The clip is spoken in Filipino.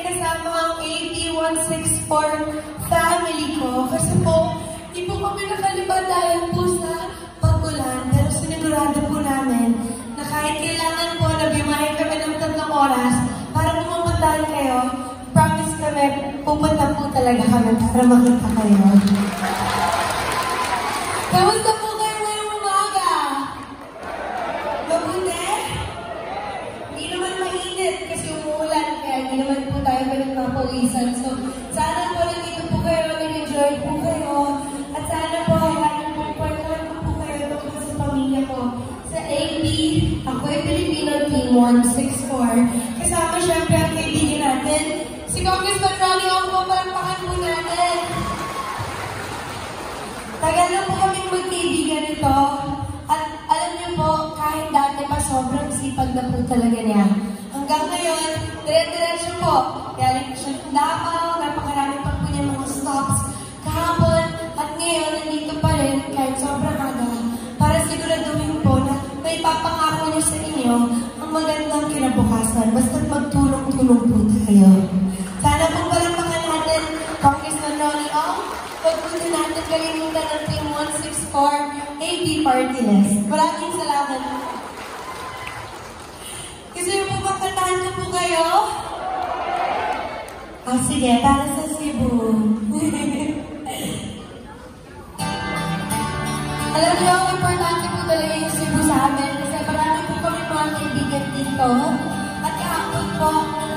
kasama ang AP164 family ko. Kasi po, di po kami nakalibad dahil po sa pag-ulan. Pero sinigurado po namin na kahit kailangan po na bimahin kami ng 3 oras para pumuntahan kayo, promise kami, pupunta po talaga kami para makita kayo. Kamusta po kayo ngayong umaga? Mabuti? Hindi naman mainit kasi umuulan, kaya hindi naman po tayo pinagpapawisan. So, sana po nandito po kayo, nag-enjoy po kayo, at sana po, lagi po po kayo tungkol sa pamilya ko. Sa AP, ako ay Filipino Team 164. Kasama syempre ang kaibigan natin, si Congressman Ronnie Ong, parampakan po natin. Tagal na po kaming magkaibigan nito. At alam niyo po, kahit dati pa sobrang sipag na po talaga niya. Hanggang ngayon, dire-diretso po. Galing siya ng Davao, napakarami pa po niya mga stops kahapon. At ngayon, nandito pa rin kahit sobrang aga. Para siguraduhin po na may papangako niyo sa inyo ang magandang kinabukasan. Basta't magtulong-tulong po tayo. Sana po palampakan natin, Congressman Ronnie Ong. Huwag po din natin kalimutan ng Team 164 AP Party List. Maraming salamat. Gusto niyo po magkantahan na po kayo? Sige, para sa Cebu. Alam niyo, importante po talaga yung Cebu sa amin kasi marami po kami mga kaibigan dito. At kahapon po,